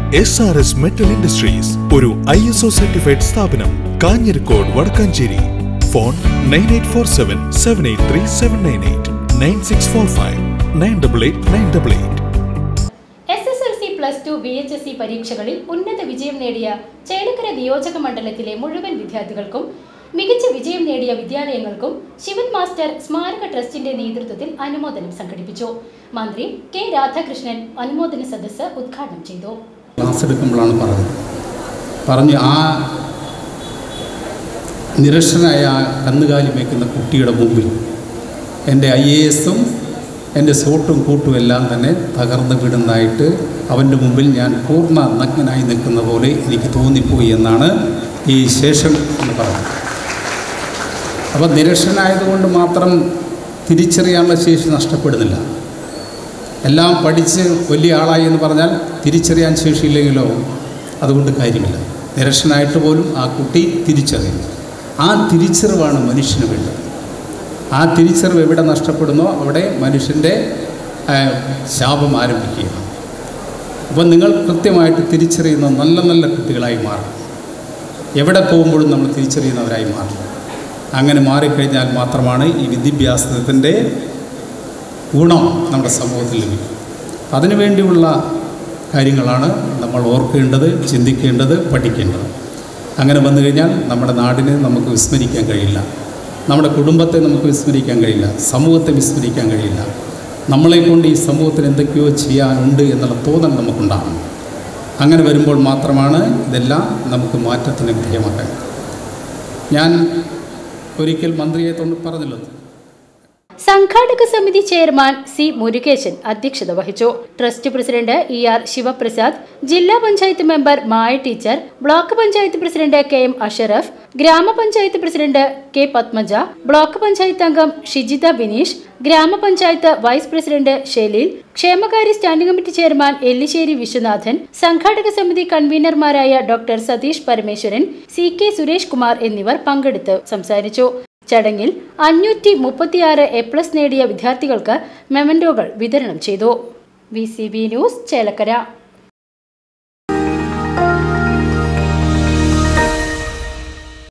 SRS Metal Industries, ഒരു ISO certified സ്ഥാപനം, Kanjirakode, Vadakkanchery. Phone 9847783798 9645 988 SSLC +2 VHSC പരീക്ഷകളിൽ ഉന്നത വിജയം നേടിയ ചേലക്കര നിയോജക മണ്ഡലത്തിലെ മുഴുവൻ വിദ്യാർത്ഥികൾക്കും മികച്ച വിജയം നേടിയ വിദ്യാലയങ്ങൾക്കും ശിവൻ മാസ്റ്റർ സ്മാരക ട്രസ്റ്റിന്റെ നേതൃത്വത്തിൽ അനുമോദനം സംഘടിപ്പിച്ചു. മന്ത്രി കെ രാധാകൃഷ്ണൻ അനുമോദന സദസ്സ് ഉദ്ഘാടനം ചെയ്തു. ക്ലാസ് എടുക്കുമ്പോഴാണ് പറഞ്ഞു ആ നിരക്ഷനായ കന്നുകാലി വയ്ക്കുന്ന കുട്ടിയുടെ മുമ്പിൽ എൻ്റെ IAS-ഉം എൻ്റെ സോട്ടും കൂട്ടും എല്ലാം തന്നെ തകർന്നു വിടുന്നതായിട്ട് അവൻ്റെ മുമ്പിൽ ഞാൻ പൂർണ്ണ നഗ്നനായി നിൽക്കുന്ന പോലെ എനിക്ക് തോന്നിപ്പോയി എന്നാണ് ഈ ശേഷം എന്ന് പറയുന്നത്. അപ്പോൾ നിരക്ഷനായതുകൊണ്ട് മാത്രം തിരിച്ചറിയാനുള്ള ശേഷി നഷ്ടപ്പെടുന്നില്ല. എല്ലാം പഠിച്ച് വലിയ ആളായി എന്ന് പറഞ്ഞാൽ തിരിച്ചറിയാൻ ശേഷിയില്ലെങ്കിലോ അതുകൊണ്ട് കാര്യമില്ല. നിരക്ഷനായിട്ട് പോലും ആ കുട്ടി തിരിച്ചറിയും. ആ തിരിച്ചറിവാണ് മനുഷ്യന് വേണ്ടത്. ആ തിരിച്ചറിവ് എവിടെ നഷ്ടപ്പെടുന്നോ അവിടെ മനുഷ്യൻ്റെ ശാപം ആരംഭിക്കുകയാണ്. അപ്പോൾ നിങ്ങൾ കൃത്യമായിട്ട് തിരിച്ചറിയുന്ന നല്ല നല്ല കുട്ടികളായി മാറും. എവിടെ പോകുമ്പോഴും നമ്മൾ തിരിച്ചറിയുന്നവരായി മാറും. അങ്ങനെ മാറിക്കഴിഞ്ഞാൽ മാത്രമാണ് ഈ വിദ്യാഭ്യാസത്തിൻ്റെ ഗുണം നമ്മുടെ സമൂഹത്തിൽ ലഭിക്കും. അതിനുവേണ്ടിയുള്ള കാര്യങ്ങളാണ് നമ്മൾ ഓർക്കേണ്ടത്, ചിന്തിക്കേണ്ടത്, പഠിക്കേണ്ടത്. അങ്ങനെ വന്നു കഴിഞ്ഞാൽ നമ്മുടെ നാടിനെ നമുക്ക് വിസ്മരിക്കാൻ കഴിയില്ല, നമ്മുടെ കുടുംബത്തെ നമുക്ക് വിസ്മരിക്കാൻ കഴിയില്ല, സമൂഹത്തെ വിസ്മരിക്കാൻ കഴിയില്ല. നമ്മളെക്കൊണ്ട് ഈ സമൂഹത്തിന് എന്തൊക്കെയോ ചെയ്യാനുണ്ട് എന്നുള്ള തോന്നൽ നമുക്കുണ്ടാകും. അങ്ങനെ വരുമ്പോൾ മാത്രമാണ് ഇതെല്ലാം നമുക്ക് മാറ്റത്തിന് വിധേയമാക്കാൻ. ഞാൻ ഒരിക്കൽ മന്ത്രിയെ പറഞ്ഞല്ലോ. സംഘാടക സമിതി ചെയർമാൻ സി മുരുകേശൻ അധ്യക്ഷത വഹിച്ചു. ട്രസ്റ്റ് പ്രസിഡന്റ് ER ശിവപ്രസാദ്, ജില്ലാ panchayat member Maya teacher, block panchayat president KM Asharaf, ഗ്രാമപഞ്ചായത്ത് president K Padmaja, block panchayat അംഗം ഷിജിത ബിനീഷ്, ഗ്രാമപഞ്ചായത്ത് വൈസ് പ്രസിഡന്റ് ഷെലീൽ, ക്ഷേമകാര്യ standing committee chairman Ellissery Viswanathan, സംഘാടക സമിതി കൺവീനർമാരായ ഡോക്ടർ സതീഷ് പരമേശ്വരൻ, CK സുരേഷ് കുമാർ എന്നിവർ പങ്കെടുത്ത് സംസാരിച്ചു. ചടങ്ങിൽ 536 A+ നേടിയ വിദ്യാർത്ഥികൾക്ക് മെമന്റോകൾ വിതരണം ചെയ്തു. VCB news, Chelakkara.